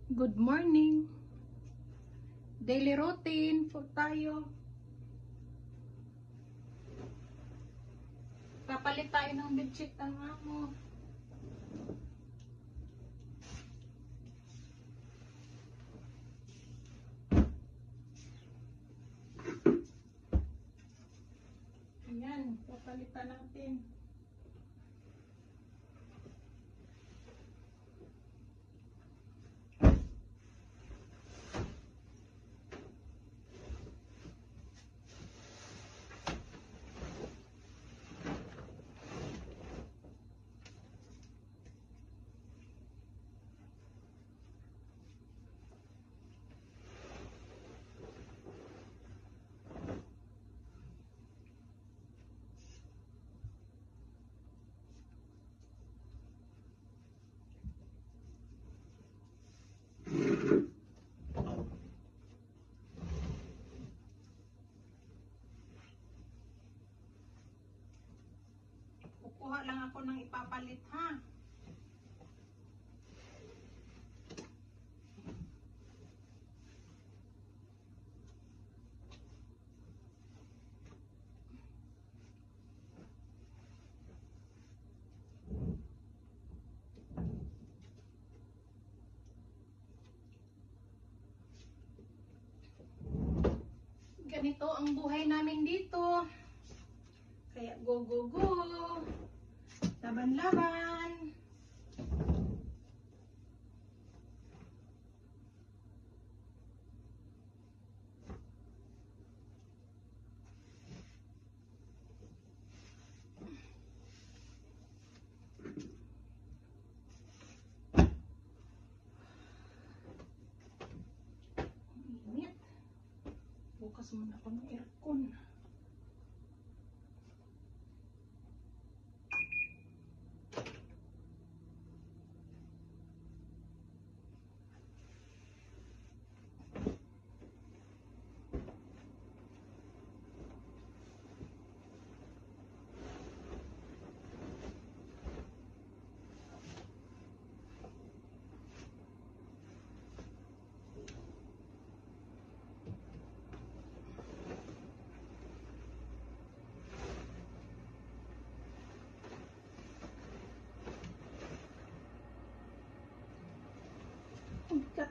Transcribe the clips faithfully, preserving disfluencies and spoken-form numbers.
Good morning. Daily routine for tayo. Papalit tayo ng bedsheet ng amo. Ayan, papalitan natin. Kukuha lang ako ng ipapalit, ha? Ganito ang buhay namin dito. Kaya go go go. Laban-laban. Init. Bukas muna ako ng aircon. Ikat.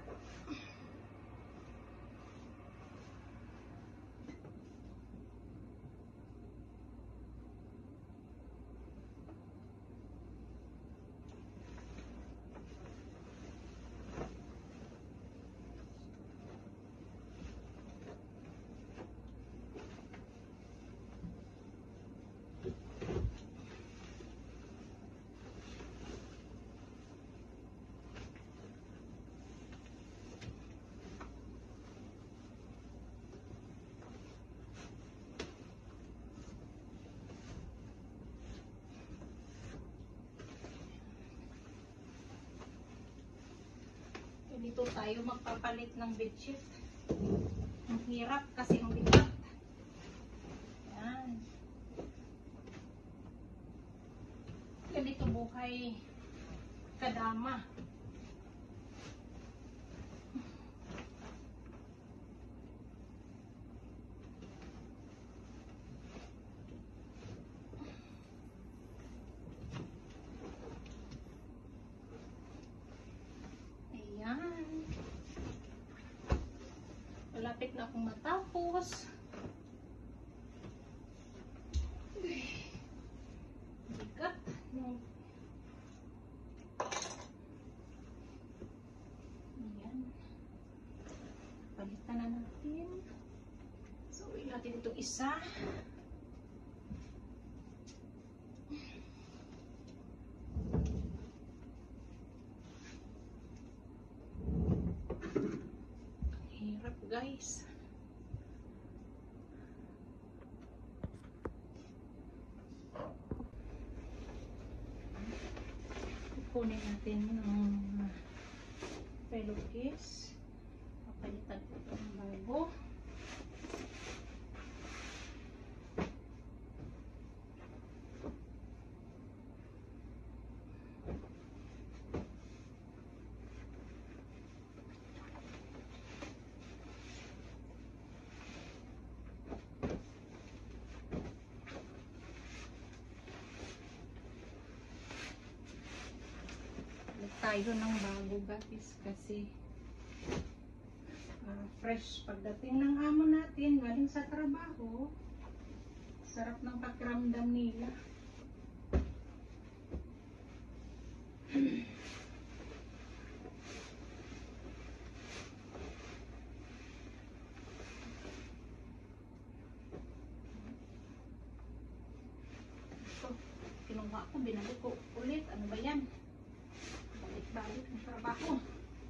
Dito tayo magpapalit ng bedsheet. Ang hirap kasi ang bigat. Yan. Ganito buhay kadama. Malapit na akong matapos. Bigat. Ayan. Palitan na natin. So, uwi natin itong isa. Guys, kunin natin yung pillowcase. Papalitan ko ito ng bago. tayo ng bago guys kasi uh, fresh pagdating ng amo natin galing sa trabaho. Sarap ng pakiramdam nila. So, kinuha ko, binalik ko ulit. Ano ba yan? Balik-balik ng trabaho.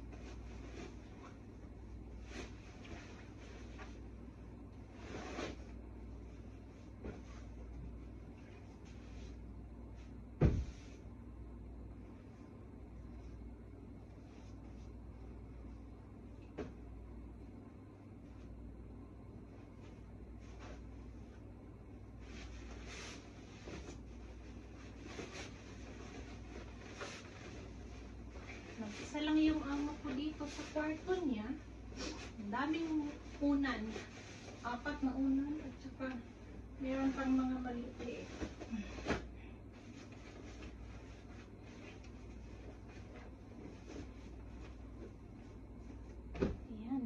Isa lang yung amo ko dito sa kwarto niya. Ang daming unan. Apat na unan at saka meron pang mga maliit. Ayan.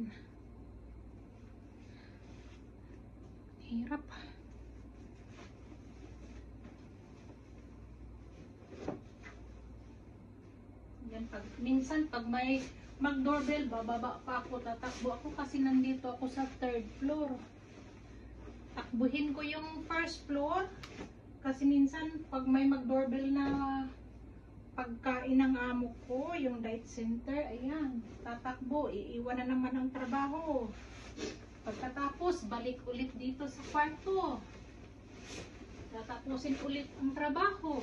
Hirap. Pag, minsan pag may mag-doorbell, bababa pa ako, tatakbo ako kasi nandito ako sa third floor. Takbuhin ko yung first floor kasi minsan pag may mag-doorbell na pagkain ng amo ko, yung diet center, ayan, tatakbo, iiwan na naman ang trabaho. Pagkatapos, balik ulit dito sa kwarto. Tatapusin ulit ang trabaho.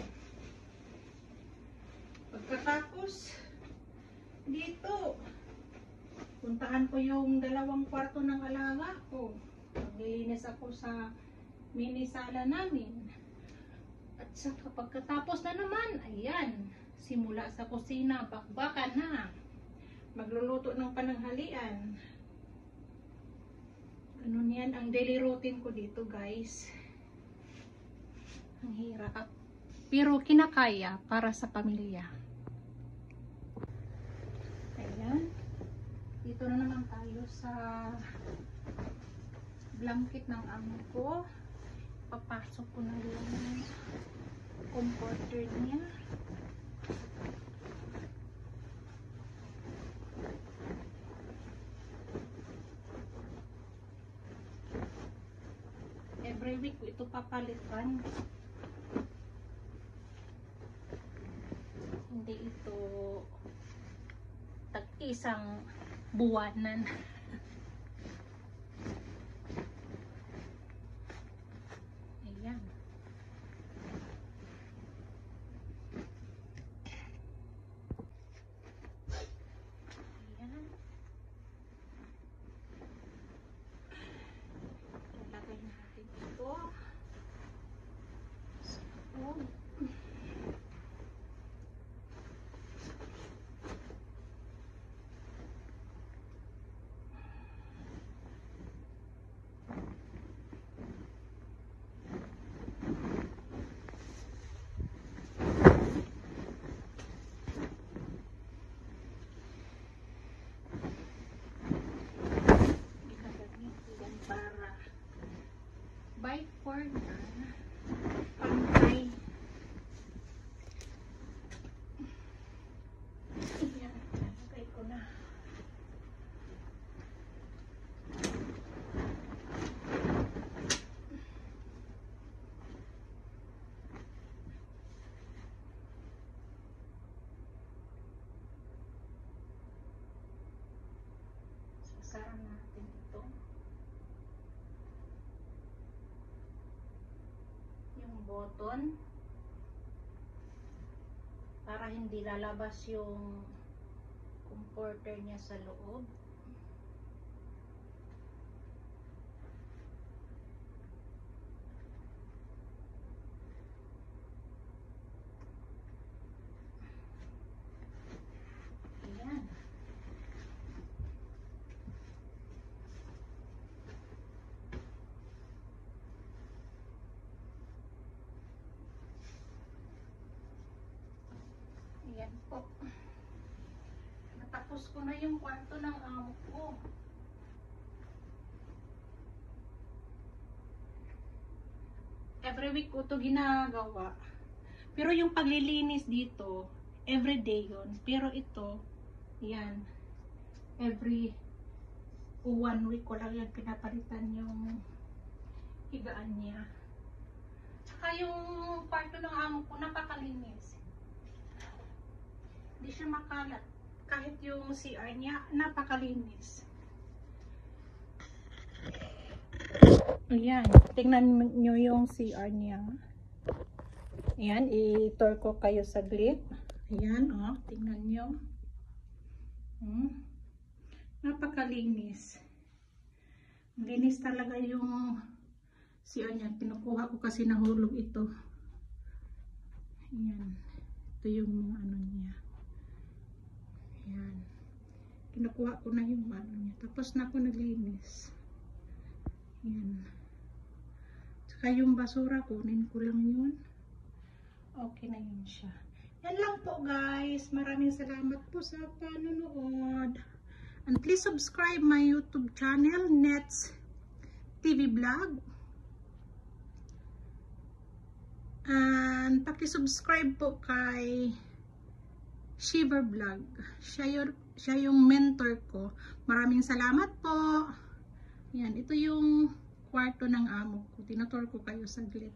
Pagkatapos, dito, puntahan ko yung dalawang kwarto ng alaga ko. Maglilinis ako sa mini sala namin. At saka pagkatapos na naman, ayan, simula sa kusina, bakbakan na. Magluluto ng pananghalian. Ganun yan ang daily routine ko dito, guys. Ang hirap. Pero kinakaya para sa pamilya. Ayan. Dito na naman tayo sa blanket ng amo ko. Papasok ko na yung comforter niya. Every week ito papalitan. Hindi ito tag-isang buwanan. Ayan. Ayan. Ilagay natin ito. So, by corner pantay. Ayan, nalagay ko na. Sasara natin ito. Button para hindi lalabas yung comforter niya sa loob. Ayan. Ayan po. tinatapos ko na yung kwarto ng amo ko. Every week ko to ginagawa. Pero yung paglilinis dito, everyday yun. Pero ito, yan, every one week ko lang yan pinapalitan yung higaan niya. Tsaka yung kwarto ng amo ko, napakalinis. Hindi siya makalat. Kahit yung C R niya, napakalinis. Ayan, tingnan nyo yung C R niya. Ayan, i-tour ko kayo saglit. Ayan, oh, tingnan nyo. Hmm. Napakalinis. Linis talaga yung C R niya. Pinukuha ko kasi nahulog ito. Ayan. Ito yung mga ano niya. Ayan. Kinukuha ko na yung ano niya. Tapos na ako naglinis. Ayan. Tsaka yung basura, kunin ko lang yun. Okay na yun siya. Yan lang po guys. Maraming salamat po sa panonood. And please subscribe my YouTube channel, Nets T V Vlog. And paki-subscribe po kay Shiver Vlog. Siya yung, siya yung mentor ko. Maraming salamat po. Yan, ito yung kwarto ng amo ko. Tinator ko kayo saglit.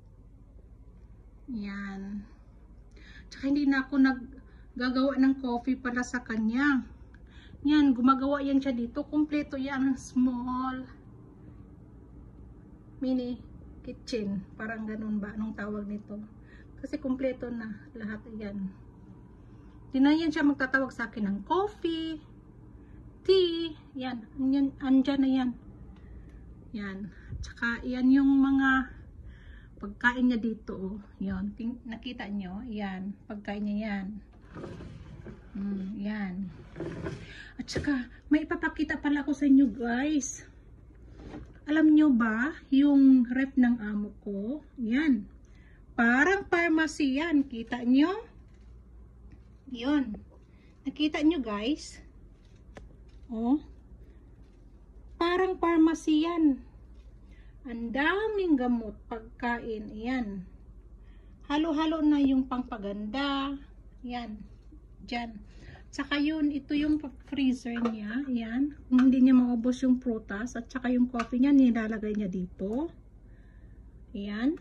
Yan. Tsaka hindi na ako naggagawa ng coffee para sa kanya. Yan, gumagawa yan siya dito. Kompleto yan. Small mini kitchen. Parang ganun ba? Anong tawag nito? Kasi kompleto na lahat yan. Di na yan siya magtatawag sa akin ng coffee, tea. Yan. Andyan, andyan na yan. Yan. Tsaka yan yung mga pagkain niya dito. Oh. Yan. Ting nakita nyo? Yan. Pagkain niya yan. Mm, yan. At saka, may ipapakita pala ko sa inyo guys. Alam nyo ba, yung ref ng amo ko, yan. Parang pharmacy yan. Kita nyo? Yun. Nakita nyo guys? Oh. Parang pharmacy yan. Ang daming gamot, pagkain. Yan. Halo-halo na yung pangpaganda. Yan. Diyan. Tsaka yun, ito yung freezer niya. Yan. Kung hindi niya maubos yung prutas at saka yung coffee niya, nilalagay niya dito. Yan.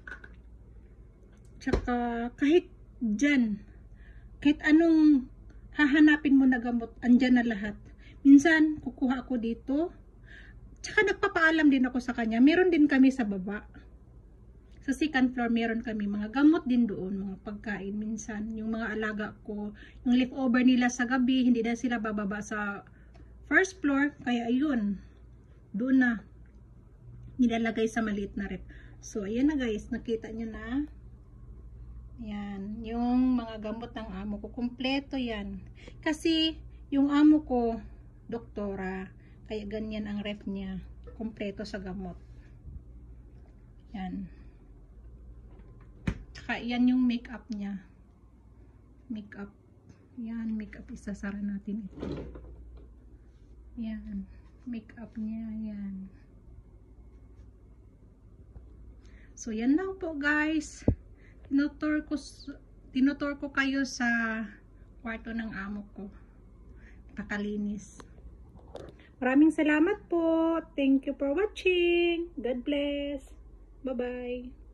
Tsaka kahit dyan, kahit anong hahanapin mo na gamot, andyan na lahat. Minsan, kukuha ako dito. Tsaka nagpapaalam din ako sa kanya. Meron din kami sa baba. Sa second floor, meron kami mga gamot din doon, mga pagkain minsan. Yung mga alaga ko, yung leftover nila sa gabi, hindi na sila bababa sa first floor. Kaya ayun, doon na nilalagay sa maliit na rep. So, ayan na guys, nakita nyo na. Yan, yung mga gamot ng amo ko, kumpleto yan. Kasi, yung amo ko, doktora, kaya ganyan ang rep niya, kumpleto sa gamot. Yan. Tsaka, yan yung makeup niya. Makeup. Yan, makeup. Isasara natin ito. Yan. Makeup niya, yan. So, yan lang po guys. Tinutur ko, tinutur ko kayo sa kwarto ng amo ko. Pakalinis. Maraming salamat po. Thank you for watching. God bless. Bye-bye.